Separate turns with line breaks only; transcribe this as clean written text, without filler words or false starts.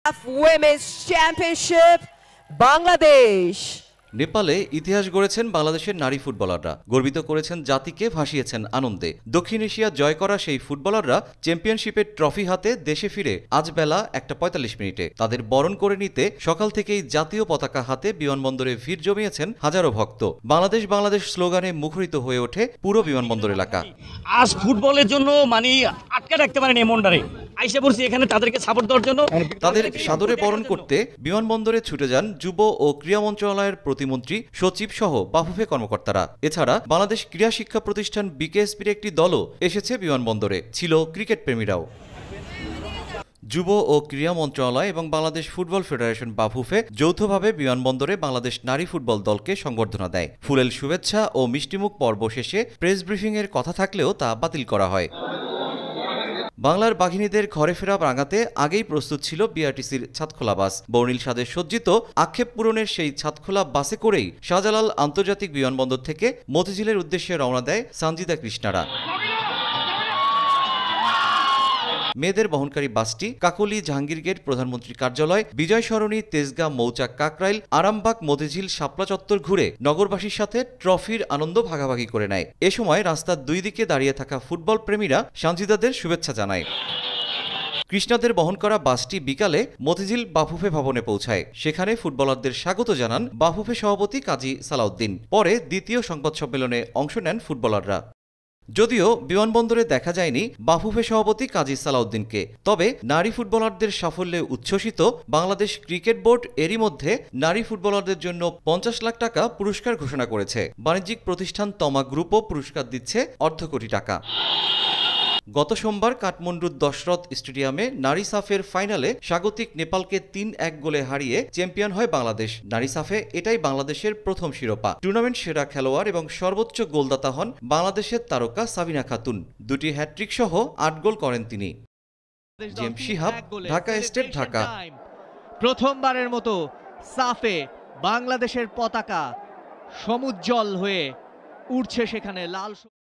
Women's Championship, Bangladesh.
নেপালে ইতিহাস গড়েছেন বাংলাদেশের নারী ফুটবলাররা, গর্বিত করেছেন জাতিকে, ভাসিয়েছেন আনন্দে। দক্ষিণ এশিয়া জয় করা সেই ফুটবলাররা চ্যাম্পিয়নশিপের ট্রফি হাতে দেশে ফিরে আজ বেলা 1:45 তাদের বরণ করে নিতে সকাল থেকেই জাতীয় পতাকা হাতে বিমানবন্দরে ভিড় জমিয়েছেন হাজারো ভক্ত। বাংলাদেশ বাংলাদেশ স্লোগানে মুখরিত হয়ে ওঠে পুরো বিমানবন্দর এলাকা।
আজ ফুটবলের জন্য আটকে রাখতে পারেনি এমনটারে আইসা পড়ছি এখানে তাদেরকে সাপোর্ট দেওয়ার জন্য।
তাদের সাদরে বরণ করতে বিমানবন্দরে ছুটে যান যুব ও ক্রীড়া মন্ত্রণালয়ের প্রতিমন্ত্রী, সচিব সহ বাফুফে কর্মকর্তারা। এছাড়া বাংলাদেশ ক্রীড়া শিক্ষা প্রতিষ্ঠান বিকেএসপির একটি দলও এসেছে বিমানবন্দরে, ছিল ক্রিকেট প্রেমীরাও। যুব ও ক্রীড়া মন্ত্রণালয় এবং বাংলাদেশ ফুটবল ফেডারেশন বাফুফে যৌথভাবে বিমানবন্দরে বাংলাদেশ নারী ফুটবল দলকে সংবর্ধনা দেয়। ফুলেল শুভেচ্ছা ও মিষ্টিমুখ পর্ব শেষে প্রেস ব্রিফিংয়ের কথা থাকলেও তা বাতিল করা হয়। বাংলার বাঘিনীদের ঘরে ফেরা রাঙাতে আগেই প্রস্তুত ছিল বিআরটিসির ছাদখোলা বাস। বর্ণিল স্বাদে সজ্জিত আক্ষেপ পূরণের সেই ছাদখোলা বাসে করেই শাহজালাল আন্তর্জাতিক বিমানবন্দর থেকে মতিঝিলের উদ্দেশ্যে রওনা দেয় সানজিদা কৃষ্ণারা। মেয়েদের বহনকারী বাসটি কাকলী, জাহাঙ্গীর গেট, প্রধানমন্ত্রীর কার্যালয়, বিজয় সরণি, তেজগাঁ, মৌচাক, কাকরাইল, আরামবাগ, মতিঝিল, শাপলা চত্বর ঘুরে নগরবাসীর সাথে ট্রফির আনন্দ ভাগাভাগি করে নেয়। এ সময় রাস্তার দুই দিকে দাঁড়িয়ে থাকা ফুটবল প্রেমীরা সানজিদাদের শুভেচ্ছা জানায়। কৃষ্ণাদের বহন করা বাসটি বিকালে মতিঝিল বাফুফে ভবনে পৌঁছায়। সেখানে ফুটবলারদের স্বাগত জানান বাফুফে সভাপতি কাজী সালাউদ্দিন। পরে দ্বিতীয় সংবাদ সম্মেলনে অংশ নেন ফুটবলাররা। যদিও বিমানবন্দরে দেখা যায়নি বাফুফে সভাপতি কাজী সালাউদ্দিনকে, তবে নারী ফুটবলারদের সাফল্যে উচ্ছ্বসিত বাংলাদেশ ক্রিকেট বোর্ড এরই মধ্যে নারী ফুটবলারদের জন্য 50 লাখ টাকা পুরস্কার ঘোষণা করেছে। বাণিজ্যিক প্রতিষ্ঠান তমা গ্রুপও পুরস্কার দিচ্ছে $1.2 কোটি। গত সোমবার কাঠমান্ডুর দশরথ স্টেডিয়ামে নারী সাফের ফাইনালে স্বাগতিক নেপালকে 3-1 গোলে হারিয়ে চ্যাম্পিয়ন হয় বাংলাদেশ। নারী সাফে এটাই বাংলাদেশের প্রথম শিরোপা। টুর্নামেন্ট সেরা খেলোয়াড় এবং সর্বোচ্চ গোলদাতা হন বাংলাদেশের তারকা সাবিনা খাতুন। 2টি হ্যাট্রিক সহ 8 গোল করেন তিনি। James Shihab, Dhaka state, Dhaka.
প্রথমবারের মতো সাফে বাংলাদেশের পতাকা সমুজ্জ্বল হয়ে উড়ছে সেখানে লাল।